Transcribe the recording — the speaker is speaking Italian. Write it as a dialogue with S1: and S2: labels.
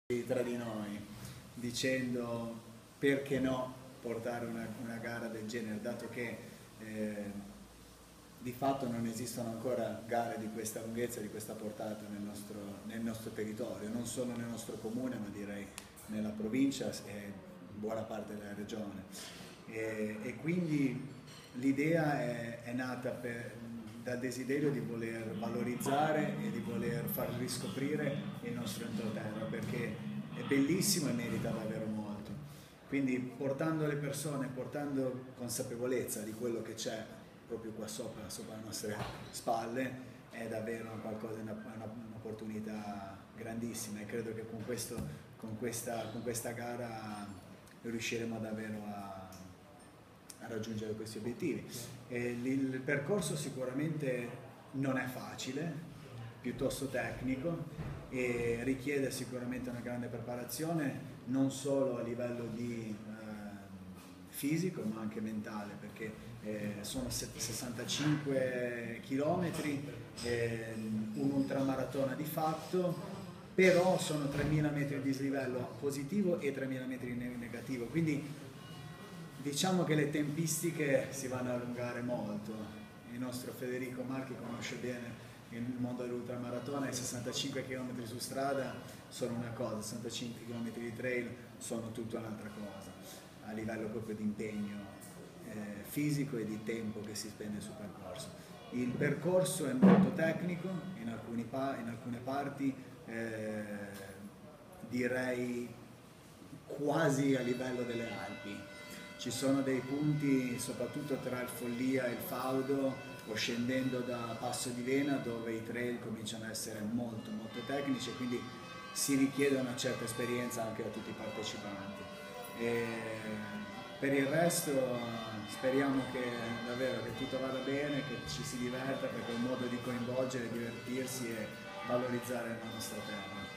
S1: tra di noi, dicendo perché no portare una gara del genere, dato che di fatto non esistono ancora gare di questa lunghezza, di questa portata nel nostro territorio, non solo nel nostro comune, ma direi nella provincia e buona parte della regione. E quindi l'idea è nata dal desiderio di voler valorizzare e di voler far riscoprire il nostro entroterra, perché è bellissimo e merita davvero molto. Quindi portando le persone, portando consapevolezza di quello che c'è proprio qua sopra le nostre spalle, è davvero qualcosa, un'opportunità grandissima, e credo che con questa gara riusciremo davvero a raggiungere questi obiettivi. Il percorso sicuramente non è facile, piuttosto tecnico, e richiede sicuramente una grande preparazione, non solo a livello di fisico ma anche mentale, perché sono 65 km, un ultramaratona di fatto, però sono 3.000 metri di dislivello positivo e 3.000 metri negativo, quindi diciamo che le tempistiche si vanno a allungare molto. Il nostro Federico Marchi conosce bene il mondo dell'ultramaratona, e 65 km su strada sono una cosa, 65 km di trail sono tutta un'altra cosa, a livello proprio di impegno fisico e di tempo che si spende sul percorso. Il percorso è molto tecnico, in alcune parti direi quasi a livello delle Alpi. Ci sono dei punti, soprattutto tra il Follia e il Faudo, o scendendo da Passo di Vena, dove i trail cominciano a essere molto molto tecnici, e quindi si richiede una certa esperienza anche da tutti i partecipanti. Per il resto speriamo che davvero che tutto vada bene, che ci si diverta, perché è un modo di coinvolgere, divertirsi e valorizzare la nostra terra.